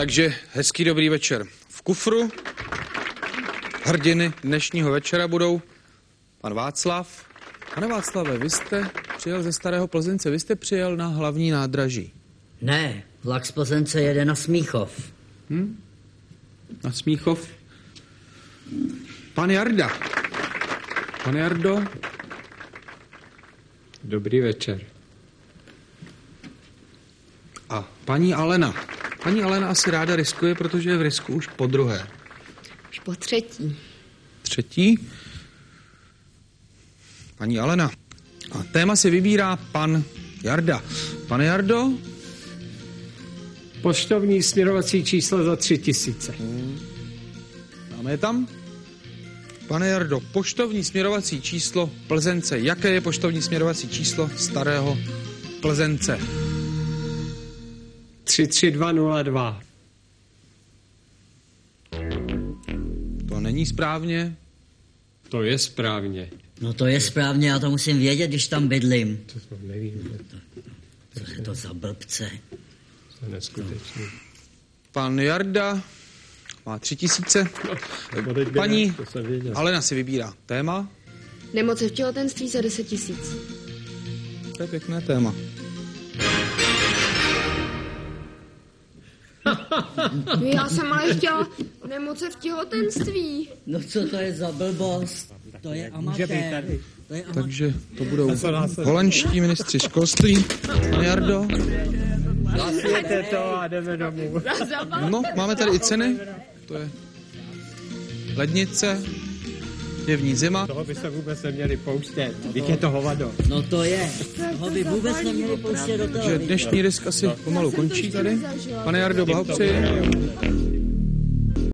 Takže hezký dobrý večer. V kufru hrdiny dnešního večera budou pan Václav. Pane Václave, vy jste přijel ze Starého Plzence, vy jste přijel na hlavní nádraží. Ne, vlak z Plzence jede na Smíchov. Na Smíchov? Pan Jarda. Pane Jardo. Dobrý večer. A paní Alena. Paní Alena asi ráda riskuje, protože je v risku už po druhé. Už po třetí. Třetí? Paní Alena. A téma si vybírá pan Jarda. Pane Jardo? Poštovní směrovací číslo za 3000. Máme je tam? Pane Jardo, poštovní směrovací číslo Plzence. Jaké je poštovní směrovací číslo Starého Plzence? 33202. To není správně. To je správně. No to je správně, já to musím vědět, když tam bydlím. To nevím. Co je to za blbce? To je neskutečný. Pan Jarda má 3000. Paní Alena si vybírá téma. Nemoci v těhotenství za 10 000. To je pěkné téma. Já jsem ale chtěla nemoci v těhotenství. No co to je za blbost? To je amatér. Takže to budou holandští ministři školství. Pane Jardo. Zasvěte to a jdeme domů. No, máme tady i ceny. To je lednice, je v ní zima. Toho by se vůbec neměli pouštět. Vždyť je to hovado. No to je. Toho by vůbec neměli pouštět do toho. Takže dnešní risk asi pomalu končí tady. Pane Jardo, blahopřeji.